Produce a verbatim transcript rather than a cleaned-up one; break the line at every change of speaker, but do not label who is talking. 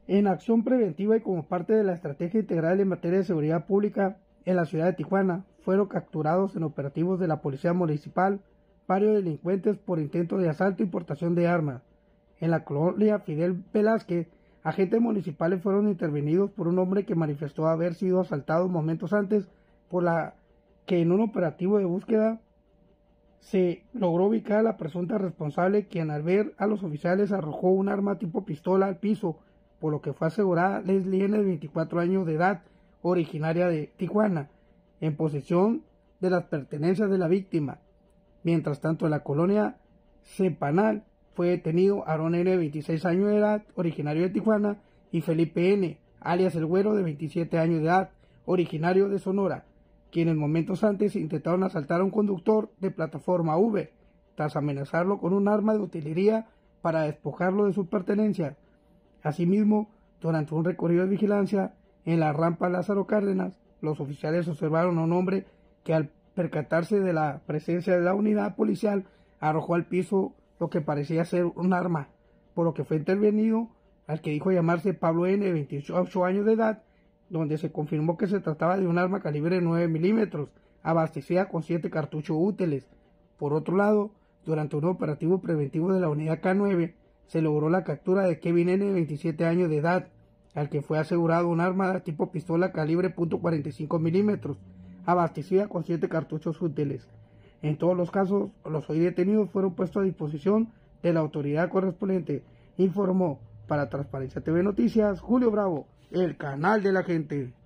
En acción preventiva y como parte de la estrategia integral en materia de seguridad pública en la ciudad de Tijuana, fueron capturados en operativos de la Policía Municipal varios delincuentes por intento de asalto y portación de armas. En la colonia Fidel Velázquez, agentes municipales fueron intervenidos por un hombre que manifestó haber sido asaltado momentos antes, por la que en un operativo de búsqueda se logró ubicar a la presunta responsable, quien al ver a los oficiales arrojó un arma tipo pistola al piso, por lo que fue asegurada Leslie N., de veinticuatro años de edad, originaria de Tijuana, en posesión de las pertenencias de la víctima. Mientras tanto, en la colonia Cepanal fue detenido Aaron N., de veintiséis años de edad, originario de Tijuana, y Felipe N., alias El Güero, de veintisiete años de edad, originario de Sonora, quienes momentos antes intentaron asaltar a un conductor de plataforma Uber, tras amenazarlo con un arma de utilería para despojarlo de sus pertenencias. Asimismo, durante un recorrido de vigilancia en la rampa Lázaro Cárdenas, los oficiales observaron a un hombre que, al percatarse de la presencia de la unidad policial, arrojó al piso lo que parecía ser un arma, por lo que fue intervenido al que dijo llamarse Pablo N., de veintiocho años de edad, donde se confirmó que se trataba de un arma calibre nueve milímetros, abastecida con siete cartuchos útiles. Por otro lado, durante un operativo preventivo de la unidad K nueve, se logró la captura de Kevin N., de veintisiete años de edad, al que fue asegurado un arma tipo pistola calibre punto cuarenta y cinco milímetros, abastecida con siete cartuchos útiles. En todos los casos, los hoy detenidos fueron puestos a disposición de la autoridad correspondiente, informó para Transparencia T V Noticias Julio Bravo, el canal de la gente.